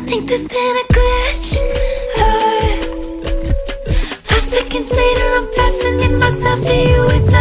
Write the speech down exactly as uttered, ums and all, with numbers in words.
Think there's been a glitch, or five seconds later I'm fastening myself to you with